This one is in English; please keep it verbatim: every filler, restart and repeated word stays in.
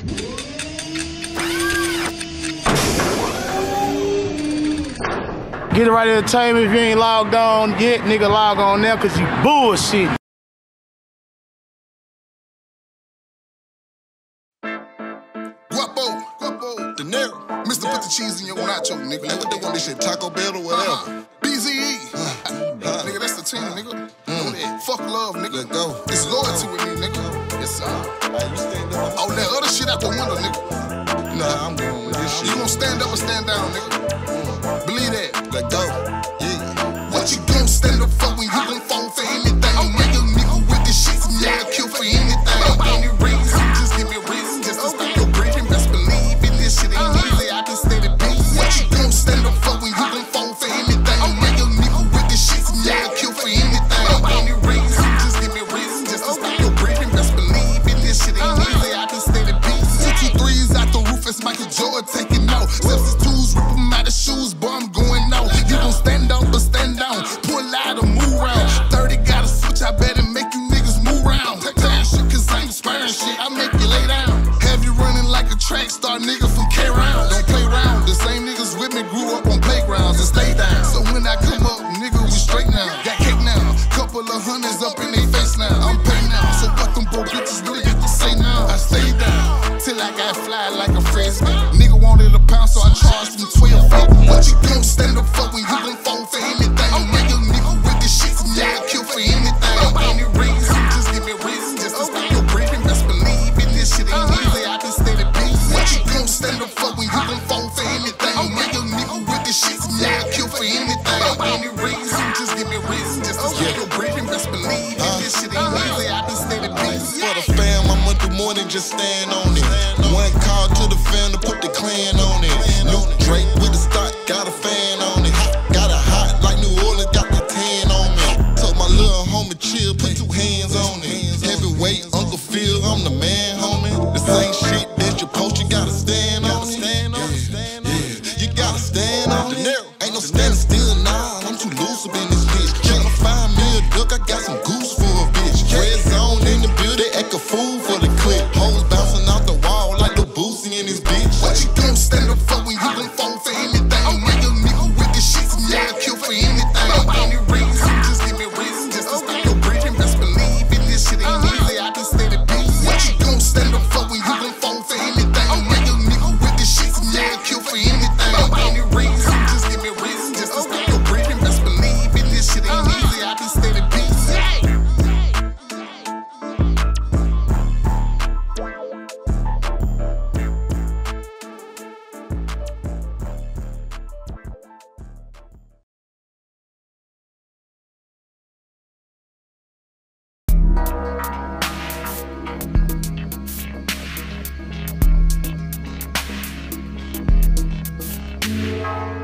Get it right entertainment. If you ain't logged on yet, nigga, log on now because you bullshit. Gwop, Gwop, Dinero, Mister Put the cheese in your nacho, nigga. Like what they want this shit, Taco Bell or whatever. Uh, B Z E, uh, uh, nigga, that's the team, nigga. Mm. Fuck love, nigga. Let go. It's loyalty with me, nigga. Yes, sir. All that other shit out the window, nigga. Nah, I'm going with this shit. You gon' stand up or stand down, nigga? Mm. Believe that. Let go. Yeah. What you gon' stand up for when you gon' fall for anything? I'm make a nigga with this shit, and yeah, kill for anything. Any reason, just give me a reason, just to stop your breathing. Best believe in this shit ain't easy. I can stay the beat. What you gon' stand up for when you gon' fall for anything? I'm make a nigga with this shit, and yeah, kill for anything. Any reason, just give me a reason, just to stop your breathing. Best believe in this shit ain't easy. I can stay the beat. Two threes out the roof, it's Michael Jordan taking out. Substitutes, rip them out of shoes, boy, I'm going out. You gon' stand up, but stand down. Pull out or move round. thirty got a switch, I better make you niggas move round. Take that shit, cause I ain't sparing shit, I make you lay down. Have you running like a track star nigga from K-Round. Don't play round, the same niggas with me grew up on playgrounds and stay down. So when I come up, nigga, we straight now. Got cake now, couple of hundreds up in they face now. I'm paid now, so what them broke bitches really got to say now? I stay down, till I got fly like a frisbee. Nigga wanted a pound, so I charged him twelve feet. What you gon' stand up for when you gon' fall for anything? I'm make a nigga with this shit, and yeah, kill for anything. Any reason, just give me a reason, just to stop your breathing. Best believe in this shit ain't easy, I can stay the beat. What you gon' stand up for when you gon' fall for anything? I'm make a nigga with this shit, and yeah, kill for anything. Any reason, just give me a reason, just to stop your breathing. Best believe in this shit ain't easy, I can stay the beat. For the fam, I'm up the morning, just stand on it. One call to the fam to put the clan on it. New Drake with the stock, got a fan on it. Got a hot like New Orleans, got the tan on me. Told my little homie chill, put two hands on it. Heavyweight, Uncle Phil, I'm the man, homie. The same shit that you post, you gotta stand on it. Yeah, yeah, you gotta stand on it. Ain't no standing still, nah, I'm too loose up in this bitch. Tryna find me a duck, I got some goose for a bitch. Red zone in the building, act a fool for the clip. Hoes bouncing off the wall like the Boosie in his bitch. What you gon' stand up for when you gon' fall for anything? I'm make a nigga with this shit, and yeah, kill for anything. Any reason, just give me a reason, just to stop your breathing. Best believe in this shit ain't easy, I can stay the beat. What you gon' stand up for when you gon' fall for anything? I'm make a nigga with this shit, and yeah, kill for anything. Any reason, just give me a reason, just to stop your breathing. Best believe in this shit ain't easy, I can stay the beat. Yeah.